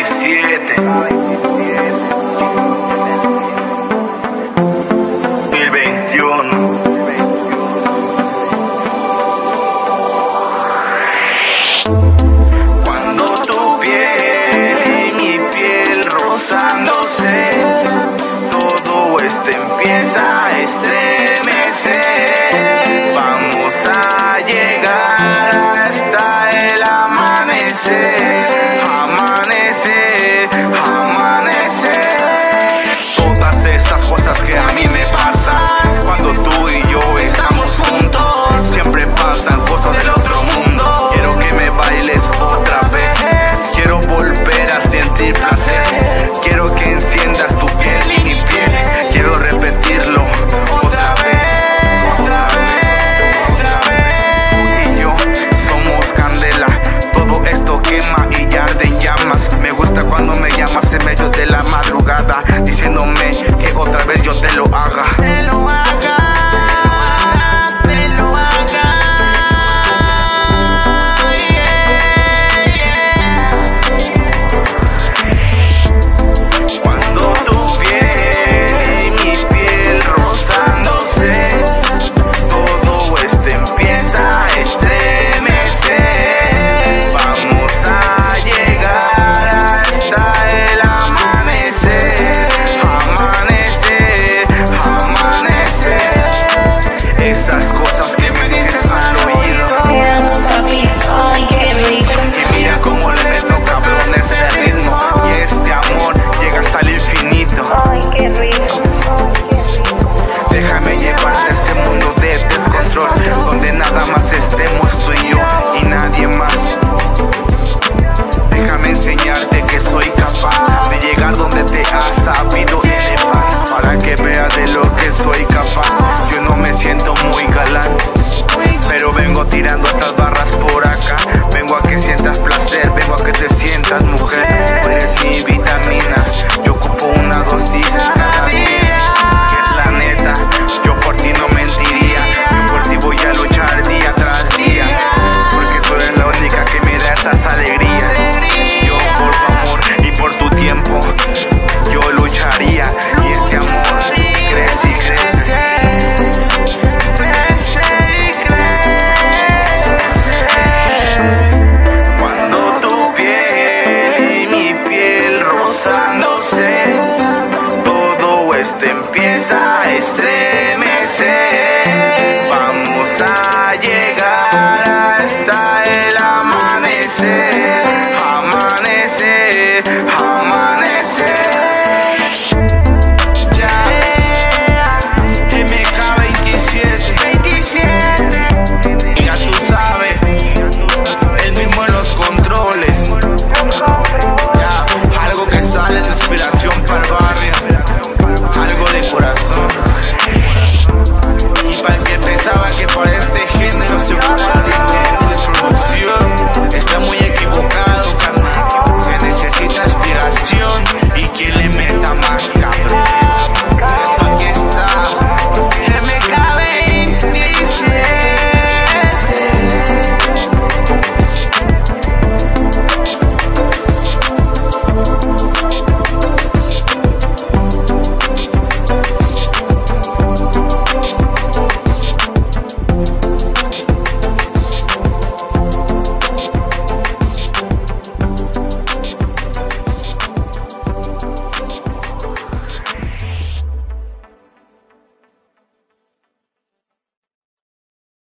17 2021. Cuando tu piel y mi piel rozándose, todo esto empieza a estremecer. Vamos a llegar hasta el amanecer. Amanecer, amanecer. Todas esas cosas que a mí me pasan cuando tú y yo estamos juntos, siempre pasan cosas del otro mundo. Quiero que me bailes otra vez, quiero volver a sentir placer. Quiero que enciendas tu piel y mi piel, quiero repetirlo otra vez, otra vez, otra vez. Tú y yo somos candela, todo esto quema y arde en llamas. Me gusta cuando me llamas en medio de la madrugada, diciéndome que otra vez yo te lo haga.